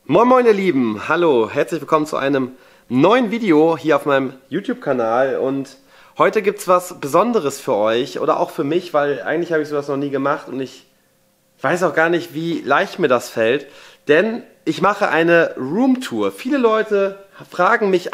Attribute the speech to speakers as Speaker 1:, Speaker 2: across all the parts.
Speaker 1: Moin moin ihr Lieben, hallo, herzlich willkommen zu einem neuen Video hier auf meinem YouTube-Kanal und heute gibt es was Besonderes für euch oder auch für mich, weil eigentlich habe ich sowas noch nie gemacht und ich weiß auch gar nicht, wie leicht mir das fällt, denn ich mache eine Roomtour. Viele Leute fragen mich,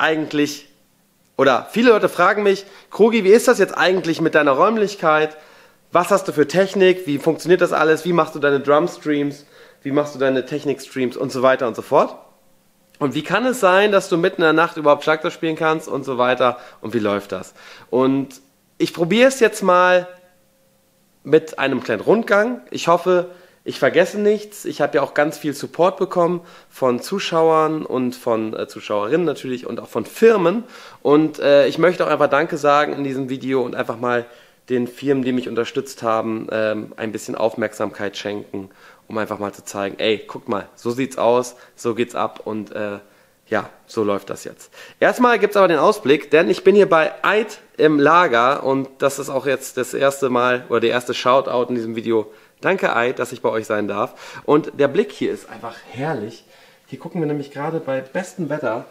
Speaker 1: Krogi, wie ist das jetzt eigentlich mit deiner Räumlichkeit? Was hast du für Technik? Wie funktioniert das alles? Wie machst du deine Drumstreams? Wie machst du deine Technikstreams und so weiter und so fort? Und wie kann es sein, dass du mitten in der Nacht überhaupt Schlagzeug spielen kannst und so weiter? Und wie läuft das? Und ich probiere es jetzt mal mit einem kleinen Rundgang. Ich hoffe, ich vergesse nichts. Ich habe ja auch ganz viel Support bekommen von Zuschauern und von Zuschauerinnen natürlich und auch von Firmen. Und ich möchte auch einfach Danke sagen in diesem Video und einfach mal den Firmen, die mich unterstützt haben, ein bisschen Aufmerksamkeit schenken, um einfach mal zu zeigen, ey, guck mal, so sieht's aus, so geht's ab und ja, so läuft das jetzt. Erstmal gibt's aber den Ausblick, denn ich bin hier bei Eid im Lager und das ist auch jetzt das erste Mal oder der erste Shoutout in diesem Video. Danke Eid, dass ich bei euch sein darf. Und der Blick hier ist einfach herrlich. Hier gucken wir nämlich gerade bei bestem Wetter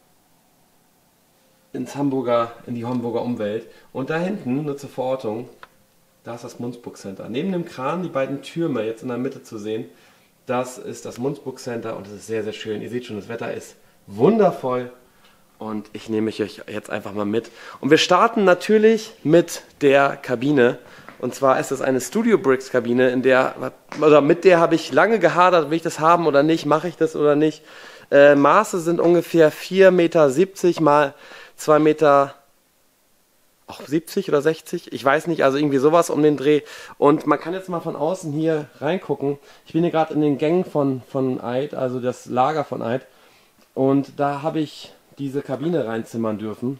Speaker 1: in die Hamburger Umwelt. Und da hinten, nur zur Verortung, da ist das Munzburg Center. Neben dem Kran die beiden Türme jetzt in der Mitte zu sehen, das ist das Munzburg Center und es ist sehr, sehr schön. Ihr seht schon, das Wetter ist wundervoll und ich nehme euch jetzt einfach mal mit. Und wir starten natürlich mit der Kabine. Und zwar ist es eine Studio Bricks Kabine, mit der habe ich lange gehadert, will ich das haben oder nicht, mache ich das oder nicht. Maße sind ungefähr 4,70 Meter mal 2 Meter, auch 70 oder 60, ich weiß nicht, also irgendwie sowas um den Dreh. Und man kann jetzt mal von außen hier reingucken. Ich bin hier gerade in den Gängen von Eid, also das Lager von Eid. Und da habe ich diese Kabine reinzimmern dürfen.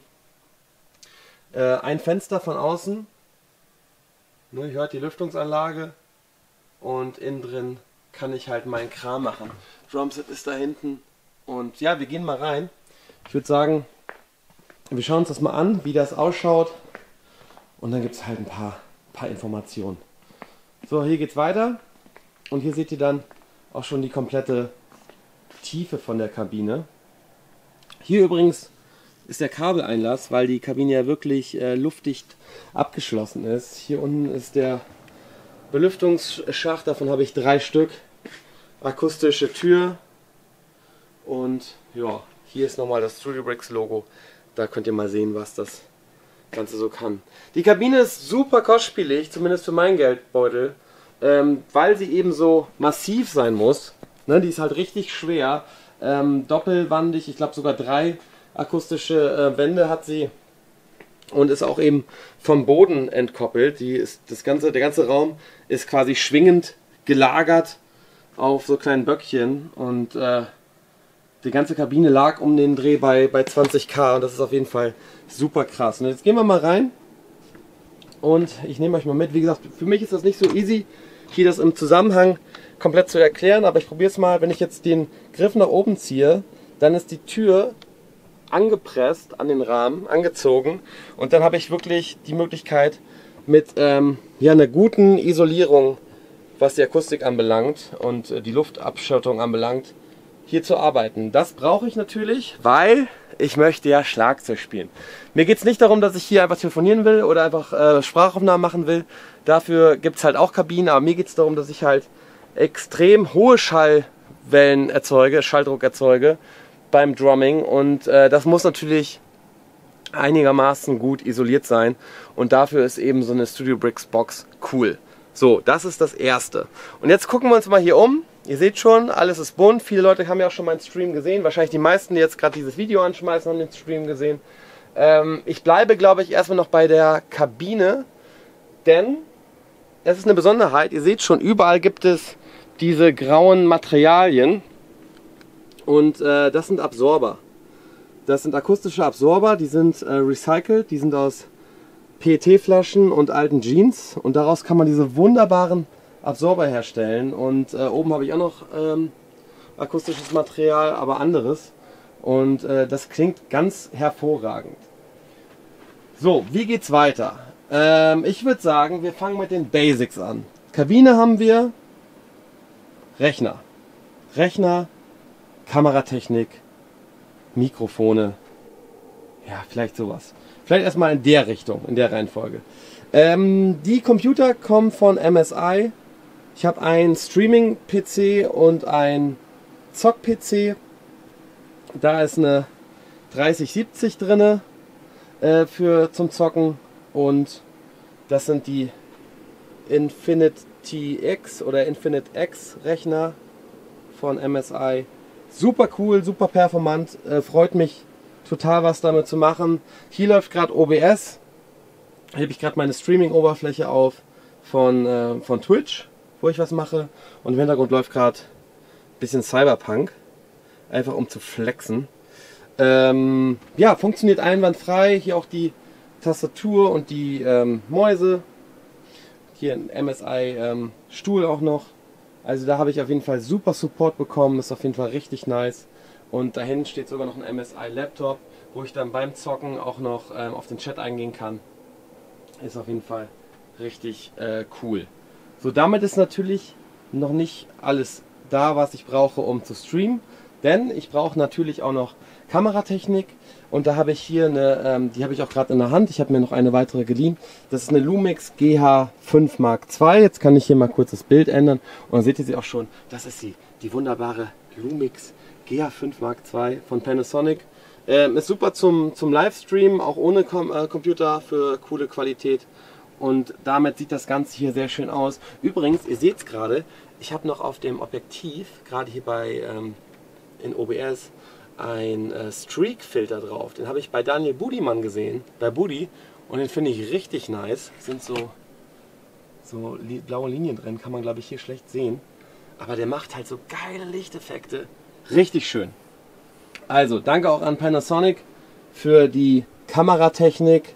Speaker 1: Ein Fenster von außen. Ihr hört die Lüftungsanlage. Und innen drin kann ich halt meinen Kram machen. Drumset ist da hinten. Und ja, wir gehen mal rein. Ich würde sagen, wir schauen uns das mal an, wie das ausschaut. Und dann gibt es halt ein paar Informationen. So, hier geht's weiter. Und hier seht ihr dann auch schon die komplette Tiefe von der Kabine. Hier übrigens ist der Kabeleinlass, weil die Kabine ja wirklich luftdicht abgeschlossen ist. Hier unten ist der Belüftungsschacht, davon habe ich 3 Stück. Akustische Tür. Und ja, hier ist nochmal das Studio Bricks Logo. Da könnt ihr mal sehen, was das Ganze so kann. Die Kabine ist super kostspielig, zumindest für meinen Geldbeutel, weil sie eben so massiv sein muss. Ne, die ist halt richtig schwer, doppelwandig, ich glaube sogar 3 akustische Wände hat sie und ist auch eben vom Boden entkoppelt. Der ganze Raum ist quasi schwingend gelagert auf so kleinen Böckchen und die ganze Kabine lag um den Dreh bei 20.000 und das ist auf jeden Fall super krass. Und jetzt gehen wir mal rein und ich nehme euch mal mit. Wie gesagt, für mich ist das nicht so easy, hier das im Zusammenhang komplett zu erklären, aber ich probiere es mal. Wenn ich jetzt den Griff nach oben ziehe, dann ist die Tür angepresst an den Rahmen, angezogen und dann habe ich wirklich die Möglichkeit mit ja, einer guten Isolierung, was die Akustik anbelangt und die Luftabschottung anbelangt, hier zu arbeiten. Das brauche ich natürlich, weil ich möchte ja Schlagzeug spielen. Mir geht es nicht darum, dass ich hier einfach telefonieren will oder einfach Sprachaufnahmen machen will. Dafür gibt es halt auch Kabinen, aber mir geht es darum, dass ich halt extrem hohe Schallwellen erzeuge, Schalldruck erzeuge beim Drumming und das muss natürlich einigermaßen gut isoliert sein und dafür ist eben so eine Studio Bricks Box cool. So, das ist das Erste. Und jetzt gucken wir uns mal hier um. Ihr seht schon, alles ist bunt. Viele Leute haben ja auch schon meinen Stream gesehen. Wahrscheinlich die meisten, die jetzt gerade dieses Video anschmeißen, haben den Stream gesehen. Ich bleibe, glaube ich, erstmal noch bei der Kabine, denn es ist eine Besonderheit. Ihr seht schon, überall gibt es diese grauen Materialien und das sind Absorber. Das sind akustische Absorber, die sind recycelt, die sind aus PET-Flaschen und alten Jeans und daraus kann man diese wunderbaren Absorber herstellen und oben habe ich auch noch akustisches Material, aber anderes und das klingt ganz hervorragend. So, wie geht's weiter? Ich würde sagen, wir fangen mit den Basics an. Kabine haben wir, Rechner Kameratechnik, Mikrofone, ja, vielleicht sowas. Vielleicht erstmal in der Richtung, in der Reihenfolge. Die Computer kommen von MSI. Ich habe einen Streaming-PC und einen Zock-PC. Da ist eine 3070 drin zum Zocken und das sind die Infinity X oder Infinite X Rechner von MSI. Super cool, super performant, freut mich total, was damit zu machen. Hier läuft gerade OBS. Hier habe ich gerade meine Streaming-Oberfläche auf von Twitch, wo ich was mache. Und im Hintergrund läuft gerade ein bisschen Cyberpunk. Einfach um zu flexen. Ja, funktioniert einwandfrei. Hier auch die Tastatur und die Mäuse. Hier ein MSI Stuhl auch noch. Also da habe ich auf jeden Fall super Support bekommen. Ist auf jeden Fall richtig nice. Und da hinten steht sogar noch ein MSI Laptop, wo ich dann beim Zocken auch noch auf den Chat eingehen kann. Ist auf jeden Fall richtig cool. So, damit ist natürlich noch nicht alles da, was ich brauche, um zu streamen. Denn ich brauche natürlich auch noch Kameratechnik. Und da habe ich hier eine, die habe ich auch gerade in der Hand. Ich habe mir noch eine weitere geliehen. Das ist eine Lumix GH5 Mark II. Jetzt kann ich hier mal kurz das Bild ändern. Und dann seht ihr sie auch schon. Das ist sie, die wunderbare Lumix GH5 Mark II von Panasonic. Ist super zum Livestream, auch ohne Computer für coole Qualität. Und damit sieht das Ganze hier sehr schön aus. Übrigens, ihr seht es gerade, ich habe noch auf dem Objektiv, gerade hier in OBS, ein Streak-Filter drauf. Den habe ich bei Daniel Budimann gesehen, bei Budi. Und den finde ich richtig nice. Sind so blaue Linien drin, kann man glaube ich hier schlecht sehen. Aber der macht halt so geile Lichteffekte. Richtig schön. Also, danke auch an Panasonic für die Kameratechnik.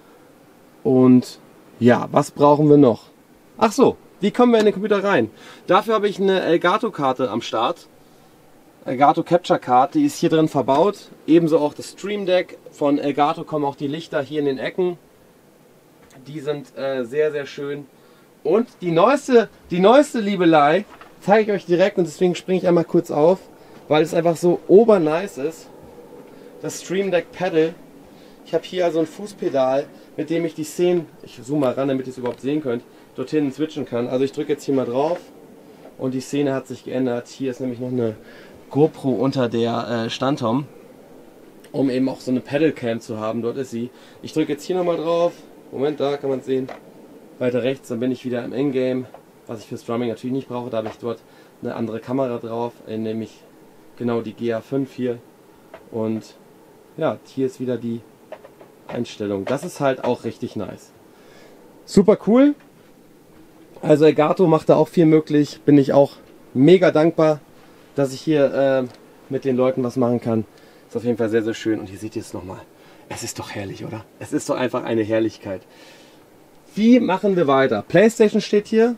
Speaker 1: Und ja, was brauchen wir noch? Ach so, wie kommen wir in den Computer rein? Dafür habe ich eine Elgato-Karte am Start. Elgato Capture Card, die ist hier drin verbaut. Ebenso auch das Stream Deck. Von Elgato kommen auch die Lichter hier in den Ecken. Die sind sehr, sehr schön. Und die neueste Liebelei zeige ich euch direkt und deswegen springe ich einmal kurz auf, weil es einfach so obernice ist. Das Stream Deck Pedal. Ich habe hier also ein Fußpedal, mit dem ich die Szenen, ich zoome mal ran, damit ihr es überhaupt sehen könnt, dorthin switchen kann. Also ich drücke jetzt hier mal drauf und die Szene hat sich geändert. Hier ist nämlich noch eine GoPro unter der Standtom, um eben auch so eine Pedalcam zu haben. Dort ist sie. Ich drücke jetzt hier nochmal drauf. Moment, da kann man es sehen. Weiter rechts, dann bin ich wieder im Endgame. Was ich fürs Drumming natürlich nicht brauche, da habe ich dort eine andere Kamera drauf, nämlich genau die GH5 hier. Und ja, hier ist wieder die Einstellung. Das ist halt auch richtig nice. Super cool. Also Elgato macht da auch viel möglich. Bin ich auch mega dankbar, dass ich hier mit den Leuten was machen kann. Ist auf jeden Fall sehr, sehr schön. Und hier seht ihr es nochmal. Es ist doch herrlich, oder? Es ist doch einfach eine Herrlichkeit. Wie machen wir weiter? PlayStation steht hier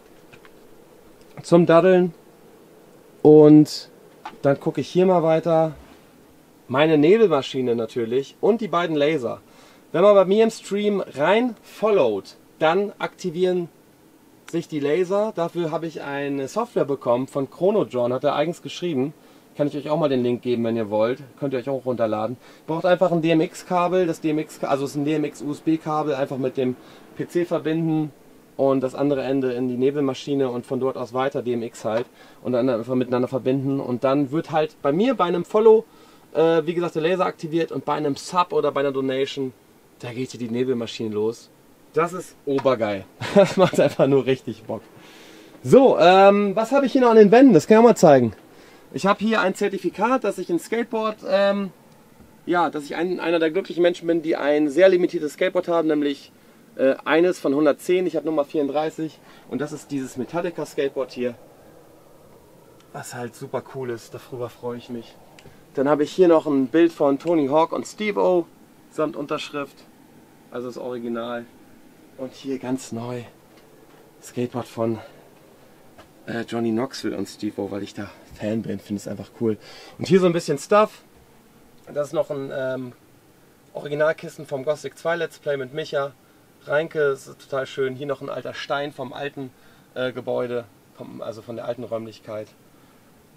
Speaker 1: zum Daddeln. Und dann gucke ich hier mal weiter. Meine Nebelmaschine natürlich und die beiden Laser. Wenn man bei mir im Stream rein followt, dann aktivieren sich die Laser. Dafür habe ich eine Software bekommen von ChronoJohn, hat er eigens geschrieben. Kann ich euch auch mal den Link geben, wenn ihr wollt. Könnt ihr euch auch runterladen. Braucht einfach ein DMX-Kabel, also es ist ein DMX-USB-Kabel, einfach mit dem PC verbinden und das andere Ende in die Nebelmaschine und von dort aus weiter DMX halt und dann einfach miteinander verbinden und dann wird halt bei mir bei einem Follow, wie gesagt, der Laser aktiviert und bei einem Sub oder bei einer Donation, da geht hier die Nebelmaschine los. Das ist obergeil. Das macht einfach nur richtig Bock. So, was habe ich hier noch an den Wänden? Das kann ich auch mal zeigen. Ich habe hier ein Zertifikat, dass ich ein Skateboard, dass ich einer der glücklichen Menschen bin, die ein sehr limitiertes Skateboard haben, nämlich eines von 110, ich habe Nummer 34 und das ist dieses Metallica Skateboard hier, was halt super cool ist, darüber freue ich mich. Dann habe ich hier noch ein Bild von Tony Hawk und Steve-O samt Unterschrift, also das Original. Und hier ganz neu, Skateboard von Johnny Knoxville und Steve-O, weil ich da Fan bin, finde es einfach cool. Und hier so ein bisschen Stuff, das ist noch ein Originalkissen vom Gothic 2 Let's Play mit Micha. Reinke, ist total schön. Hier noch ein alter Stein vom alten Gebäude, also von der alten Räumlichkeit.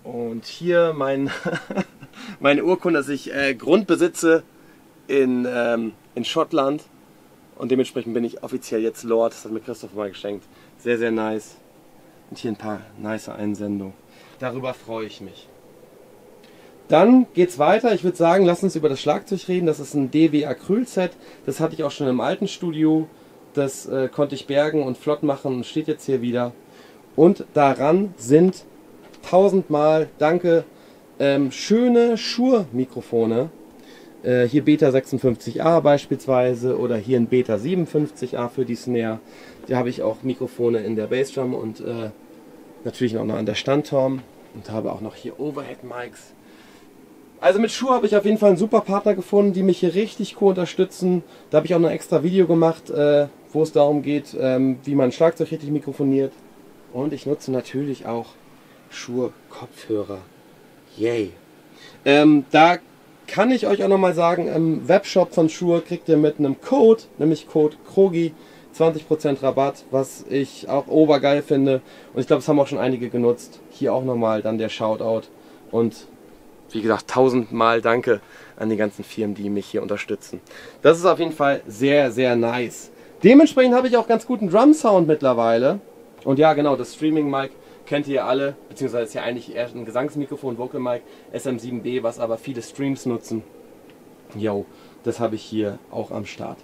Speaker 1: Und hier meine Urkunde, dass ich Grund besitze in Schottland. Und dementsprechend bin ich offiziell jetzt Lord. Das hat mir Christoph mal geschenkt. Sehr, sehr nice. Und hier ein paar nice Einsendungen. Darüber freue ich mich. Dann geht's weiter. Ich würde sagen, lass uns über das Schlagzeug reden. Das ist ein DW Acryl-Set. Das hatte ich auch schon im alten Studio. Das konnte ich bergen und flott machen und steht jetzt hier wieder. Und daran sind 1000-mal, danke, schöne Shure-Mikrofone. Hier Beta 56A beispielsweise oder hier ein Beta 57A für die Snare. Hier habe ich auch Mikrofone in der Bassdrum und natürlich auch noch an der Standtom und habe auch noch hier Overhead-Mics. Also mit Shure habe ich auf jeden Fall einen super Partner gefunden, die mich hier richtig cool unterstützen. Da habe ich auch noch ein extra Video gemacht, wo es darum geht, wie man Schlagzeug richtig mikrofoniert. Und ich nutze natürlich auch Shure Kopfhörer. Yay! Da kann ich euch auch nochmal sagen, im Webshop von Shure kriegt ihr mit einem Code, nämlich Code KROGI, 20% Rabatt, was ich auch obergeil finde. Und ich glaube, es haben auch schon einige genutzt. Hier auch nochmal dann der Shoutout. Und wie gesagt, 1000-mal danke an die ganzen Firmen, die mich hier unterstützen. Das ist auf jeden Fall sehr, sehr nice. Dementsprechend habe ich auch ganz guten Drum-Sound mittlerweile. Und ja, genau, das Streaming-Mic kennt ihr alle, beziehungsweise ist ja eigentlich eher ein Gesangsmikrofon, Vocal Mic, SM7B, was aber viele Streams nutzen. Jo, das habe ich hier auch am Start.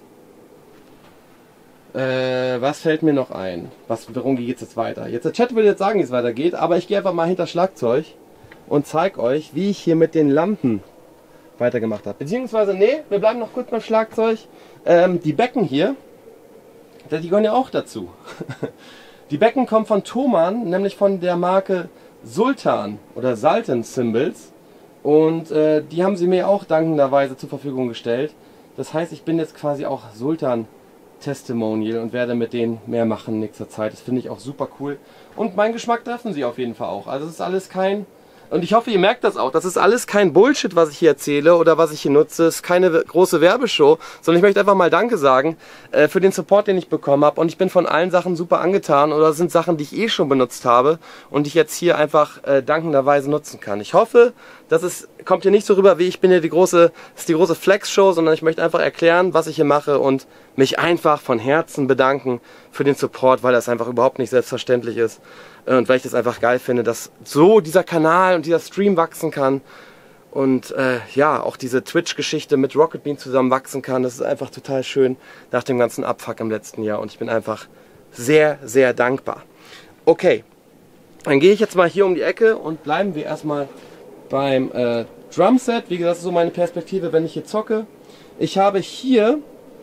Speaker 1: Was fällt mir noch ein? Worum geht es jetzt weiter? Jetzt der Chat will jetzt sagen, wie es weitergeht, aber ich gehe einfach mal hinter Schlagzeug und zeige euch, wie ich hier mit den Lampen weitergemacht habe. Beziehungsweise, nee, wir bleiben noch kurz beim Schlagzeug. Die Becken hier, die gehören ja auch dazu. Die Becken kommen von Thomann, nämlich von der Marke Sultan oder Sultan Cymbals. Und die haben sie mir auch dankenderweise zur Verfügung gestellt. Das heißt, ich bin jetzt quasi auch Sultan Testimonial und werde mit denen mehr machen in nächster Zeit. Das finde ich auch super cool. Und meinen Geschmack treffen sie auf jeden Fall auch. Also es ist alles kein... Und ich hoffe, ihr merkt das auch. Das ist alles kein Bullshit, was ich hier erzähle oder was ich hier nutze. Es ist keine große Werbeshow, sondern ich möchte einfach mal Danke sagen für den Support, den ich bekommen habe. Und ich bin von allen Sachen super angetan oder das sind Sachen, die ich eh schon benutzt habe und die ich jetzt hier einfach dankenderweise nutzen kann. Ich hoffe, kommt hier nicht so rüber, wie ich bin hier die große Flex-Show, sondern ich möchte einfach erklären, was ich hier mache und mich einfach von Herzen bedanken für den Support, weil das einfach überhaupt nicht selbstverständlich ist. Und weil ich das einfach geil finde, dass so dieser Kanal und dieser Stream wachsen kann und ja, auch diese Twitch-Geschichte mit Rocket Bean zusammen wachsen kann. Das ist einfach total schön nach dem ganzen Abfuck im letzten Jahr und ich bin einfach sehr, sehr dankbar. Okay, dann gehe ich jetzt mal hier um die Ecke und bleiben wir erstmal beim Drumset. Wie gesagt, das ist so meine Perspektive, wenn ich hier zocke. Ich habe hier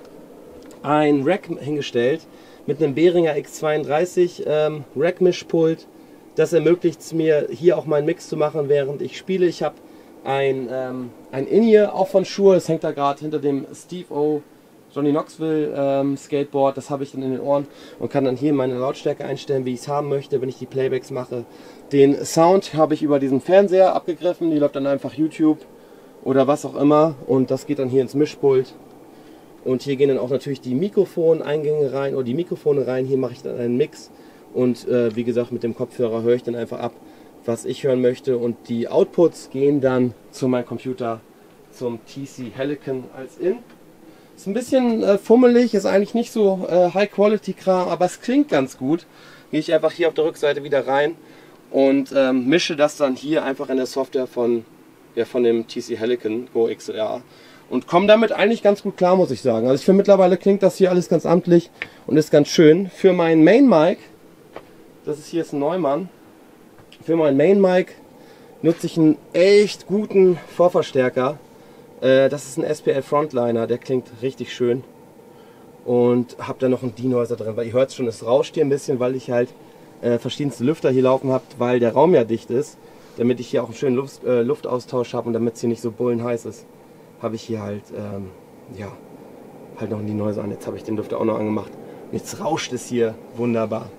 Speaker 1: ein Rack hingestellt mit einem Behringer X32 Rack-Mischpult. Das ermöglicht es mir, hier auch meinen Mix zu machen, während ich spiele. Ich habe ein In-Ear, auch von Shure, das hängt da gerade hinter dem Steve O. Johnny Knoxville Skateboard. Das habe ich dann in den Ohren und kann dann hier meine Lautstärke einstellen, wie ich es haben möchte, wenn ich die Playbacks mache. Den Sound habe ich über diesen Fernseher abgegriffen, die läuft dann einfach YouTube oder was auch immer und das geht dann hier ins Mischpult. Und hier gehen dann auch natürlich die Mikrofoneingänge rein oder die Mikrofone rein. Hier mache ich dann einen Mix und wie gesagt mit dem Kopfhörer höre ich dann einfach ab, was ich hören möchte. Und die Outputs gehen dann zu meinem Computer, zum TC Helicon als In. Ist ein bisschen fummelig, ist eigentlich nicht so High-Quality-Kram, aber es klingt ganz gut. Gehe ich einfach hier auf der Rückseite wieder rein und mische das dann hier einfach in der Software von dem TC Helicon Go XLR. Und komme damit eigentlich ganz gut klar, muss ich sagen. Also ich finde, mittlerweile klingt das hier alles ganz amtlich und ist ganz schön. Für mein Main Mic, das ist hier jetzt ein Neumann, für mein Main Mic nutze ich einen echt guten Vorverstärker. Das ist ein SPL Frontliner, der klingt richtig schön. Und habe da noch einen Denoiser drin, weil ihr hört schon, es rauscht hier ein bisschen, weil ich halt verschiedenste Lüfter hier laufen habe, weil der Raum ja dicht ist. Damit ich hier auch einen schönen Luftaustausch habe und damit es hier nicht so bullenheiß ist, habe ich hier halt, ja, halt noch einen Denoiser an. Jetzt habe ich den Lüfter auch noch angemacht. Und jetzt rauscht es hier wunderbar.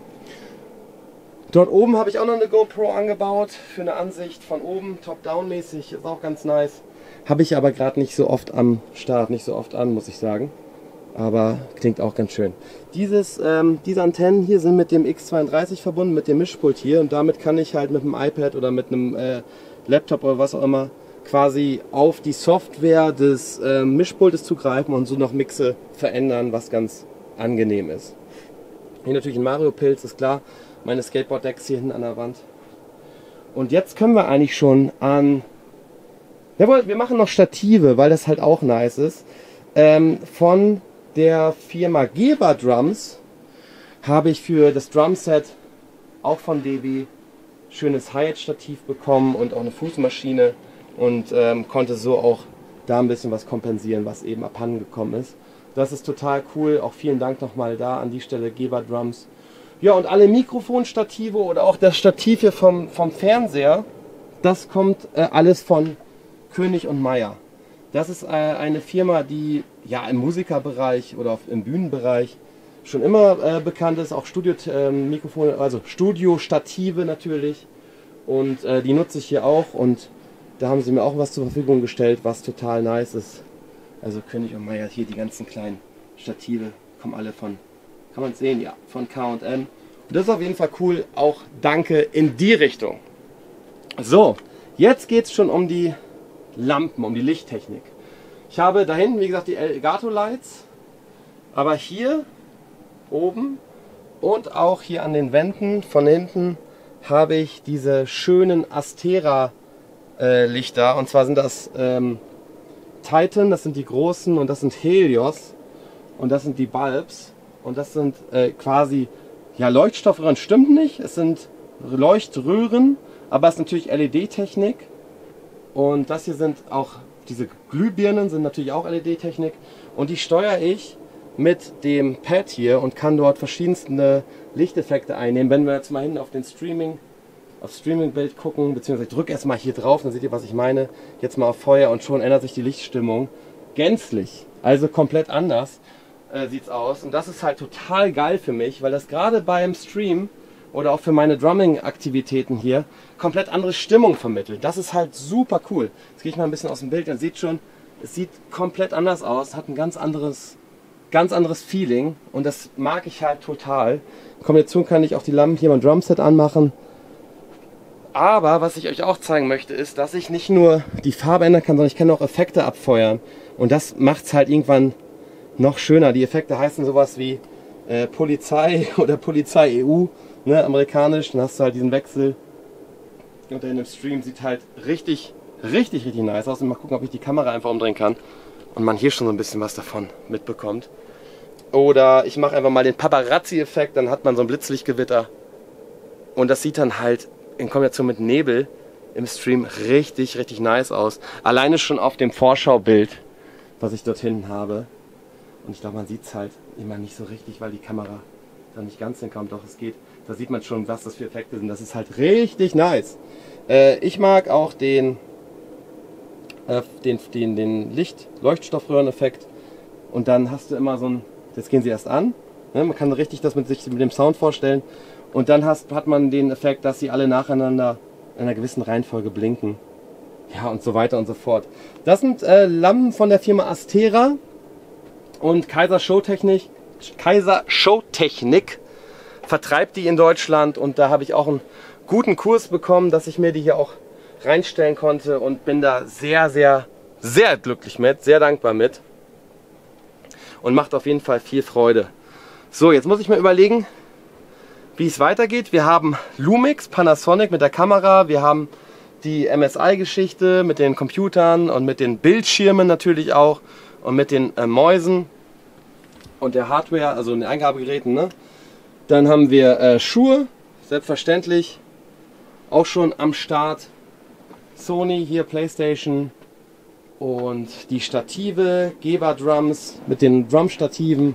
Speaker 1: Dort oben habe ich auch noch eine GoPro angebaut für eine Ansicht von oben, top-down mäßig, ist auch ganz nice. Habe ich aber gerade nicht so oft am Start, nicht so oft an, muss ich sagen. aber klingt auch ganz schön. Diese Antennen hier sind mit dem X32 verbunden, mit dem Mischpult hier, und damit kann ich halt mit einem iPad oder mit einem Laptop oder was auch immer quasi auf die Software des Mischpultes zugreifen und so noch Mixe verändern, was ganz angenehm ist. Hier natürlich ein Mario-Pilz, ist klar, meine Skateboard-Decks hier hinten an der Wand. Und jetzt können wir eigentlich schon an... Jawohl, wir machen noch Stative, weil das halt auch nice ist. Von der Firma Geber Drums habe ich für das Drumset auch von DB schönes Hi-Hat-Stativ bekommen und auch eine Fußmaschine und konnte so auch da ein bisschen was kompensieren, was eben abhanden gekommen ist. Das ist total cool. Auch vielen Dank nochmal da an die Stelle Geber Drums. Ja, und alle Mikrofonstative oder auch das Stativ hier vom Fernseher, das kommt alles von König und Meyer. Das ist eine Firma, die ja im Musikerbereich oder im Bühnenbereich schon immer bekannt ist, auch Studio-Mikrofone, also Studio-Stative natürlich. Und die nutze ich hier auch, und da haben sie mir auch was zur Verfügung gestellt, was total nice ist. Also König und Meyer, hier die ganzen kleinen Stative, kommen alle von, kann man es sehen, ja, von K&M. Und das ist auf jeden Fall cool, auch danke in die Richtung. So, jetzt geht es schon um die Lampen, um die Lichttechnik. Ich habe da hinten, wie gesagt, die Elgato Lights, aber hier oben und auch hier an den Wänden von hinten habe ich diese schönen Astera Lichter, und zwar sind das Titan, das sind die großen, und das sind Helios, und das sind die Bulbs, und das sind quasi, ja, Leuchtstoffröhren stimmt nicht, es sind Leuchtröhren, aber es ist natürlich LED-Technik, und das hier sind auch, diese Glühbirnen sind natürlich auch LED-Technik, und die steuere ich mit dem Pad hier und kann dort verschiedenste Lichteffekte einnehmen. Wenn wir jetzt mal hinten auf den Streaming-Bild gucken, beziehungsweise ich drücke erstmal hier drauf, dann seht ihr, was ich meine. Jetzt mal auf Feuer, und schon ändert sich die Lichtstimmung gänzlich. Also komplett anders sieht es aus. Und das ist halt total geil für mich, weil das gerade beim Stream oder auch für meine Drumming-Aktivitäten hier komplett andere Stimmung vermittelt. Das ist halt super cool. Jetzt gehe ich mal ein bisschen aus dem Bild, dann seht schon, es sieht komplett anders aus, hat ein ganz anderes Feeling, und das mag ich halt total. In Kombination kann ich auch die Lampen hier beim Drumset anmachen. Aber was ich euch auch zeigen möchte, ist, dass ich nicht nur die Farbe ändern kann, sondern ich kann auch Effekte abfeuern. Und das macht es halt irgendwann noch schöner. Die Effekte heißen sowas wie Polizei oder Polizei EU, ne, amerikanisch. Dann hast du halt diesen Wechsel. Und in dem Stream sieht halt richtig nice aus. Und mal gucken, ob ich die Kamera einfach umdrehen kann und man hier schon so ein bisschen was davon mitbekommt. Oder ich mache einfach mal den Paparazzi-Effekt, dann hat man so ein Blitzlichtgewitter. Und das sieht dann halt in Kombination mit Nebel im Stream richtig nice aus. Alleine schon auf dem Vorschaubild, was ich dort hinten habe. Und ich glaube, man sieht es halt immer nicht so richtig, weil die Kamera da nicht ganz hinkommt. Doch es geht. Da sieht man schon, was das für Effekte sind. Das ist halt richtig nice. Ich mag auch den Leuchtstoffröhren-Effekt. Und dann hast du immer so ein, jetzt gehen sie erst an. Ne? Man kann richtig das sich mit dem Sound vorstellen. Und dann hat man den Effekt, dass sie alle nacheinander in einer gewissen Reihenfolge blinken. Ja, und so weiter und so fort. Das sind Lampen von der Firma Astera und Kaiser Showtechnik vertreibt die in Deutschland, und da habe ich auch einen guten Kurs bekommen, dass ich mir die hier auch reinstellen konnte, und bin da sehr glücklich mit, sehr dankbar mit, und macht auf jeden Fall viel Freude. So, jetzt muss ich mal überlegen, wie es weitergeht. Wir haben Lumix, Panasonic mit der Kamera, wir haben die MSI-Geschichte mit den Computern und mit den Bildschirmen natürlich auch und mit den Mäusen und der Hardware, also den Eingabegeräten. Ne? Dann haben wir Schuhe, selbstverständlich, auch schon am Start. Sony, hier PlayStation, und die Stative, Geber Drums mit den Drum-Stativen.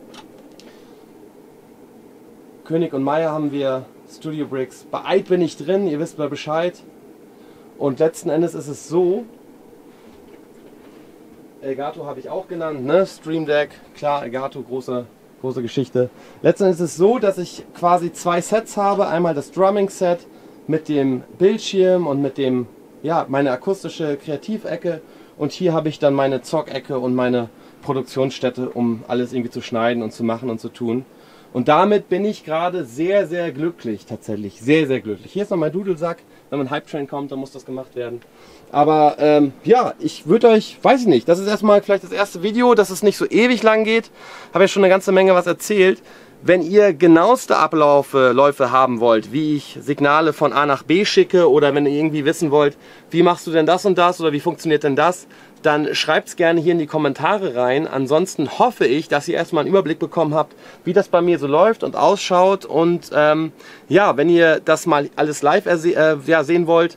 Speaker 1: König und Meyer haben wir, Studio Bricks. Bei Eid bin ich drin, ihr wisst mal Bescheid. Und letzten Endes ist es so, Elgato habe ich auch genannt, ne? Stream Deck, klar, Elgato, große Geschichte. Letzten Endes ist es so, dass ich quasi zwei Sets habe. Einmal das Drumming-Set mit dem Bildschirm und mit dem, ja, meine akustische Kreativecke. Und hier habe ich dann meine Zockecke und meine Produktionsstätte, um alles irgendwie zu schneiden und zu machen und zu tun. Und damit bin ich gerade sehr, sehr glücklich, tatsächlich. Sehr, sehr glücklich. Hier ist noch mein Dudelsack. Wenn ein Hype Train kommt, dann muss das gemacht werden. Aber ja, ich würde euch, weiß ich nicht, das ist erstmal vielleicht das erste Video, dass es nicht so ewig lang geht. Habe ja schon eine ganze Menge was erzählt. Wenn ihr genaueste Läufe haben wollt, wie ich Signale von A nach B schicke, oder wenn ihr irgendwie wissen wollt, wie machst du denn das und das oder wie funktioniert denn das, dann schreibt es gerne hier in die Kommentare rein. Ansonsten hoffe ich, dass ihr erstmal einen Überblick bekommen habt, wie das bei mir so läuft und ausschaut. Und ja, wenn ihr das mal alles live sehen wollt,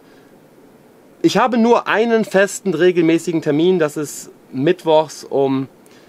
Speaker 1: ich habe nur einen festen, regelmäßigen Termin. Das ist mittwochs um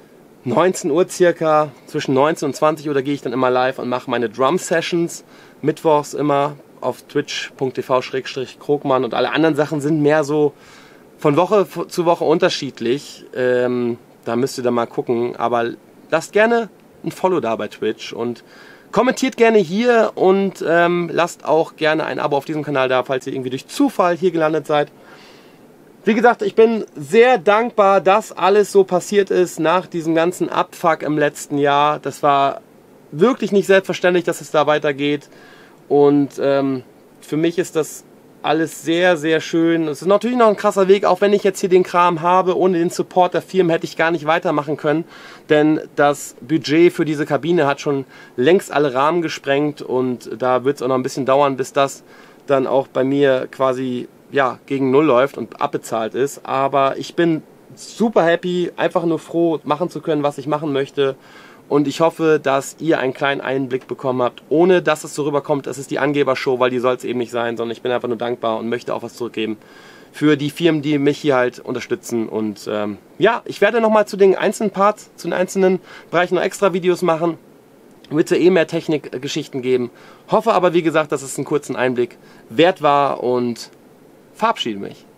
Speaker 1: 19 Uhr circa, zwischen 19 und 20 Uhr, da gehe ich dann immer live und mache meine Drum-Sessions. Mittwochs immer auf twitch.tv/Krogmann, und alle anderen Sachen sind mehr so von Woche zu Woche unterschiedlich. Da müsst ihr dann mal gucken, aber lasst gerne ein Follow da bei Twitch und kommentiert gerne hier und lasst auch gerne ein Abo auf diesem Kanal da, falls ihr irgendwie durch Zufall hier gelandet seid. Wie gesagt, ich bin sehr dankbar, dass alles so passiert ist nach diesem ganzen Abfuck im letzten Jahr. Das war wirklich nicht selbstverständlich, dass es da weitergeht. Und für mich ist das alles sehr, sehr schön. Es ist natürlich noch ein krasser Weg, auch wenn ich jetzt hier den Kram habe. Ohne den Support der Firmen hätte ich gar nicht weitermachen können. Denn das Budget für diese Kabine hat schon längst alle Rahmen gesprengt. Und da wird es auch noch ein bisschen dauern, bis das dann auch bei mir quasi ja, gegen Null läuft und abbezahlt ist. Aber ich bin super happy, einfach nur froh, machen zu können, was ich machen möchte. Und ich hoffe, dass ihr einen kleinen Einblick bekommen habt, ohne dass es so rüberkommt, es ist die Angebershow, weil die soll es eben nicht sein, sondern ich bin einfach nur dankbar und möchte auch was zurückgeben für die Firmen, die mich hier halt unterstützen. Und ja, ich werde nochmal zu den einzelnen Parts, zu den einzelnen Bereichen noch extra Videos machen. Wird es ja mehr Technikgeschichten geben. Hoffe aber, wie gesagt, dass es einen kurzen Einblick wert war und verabschiede mich.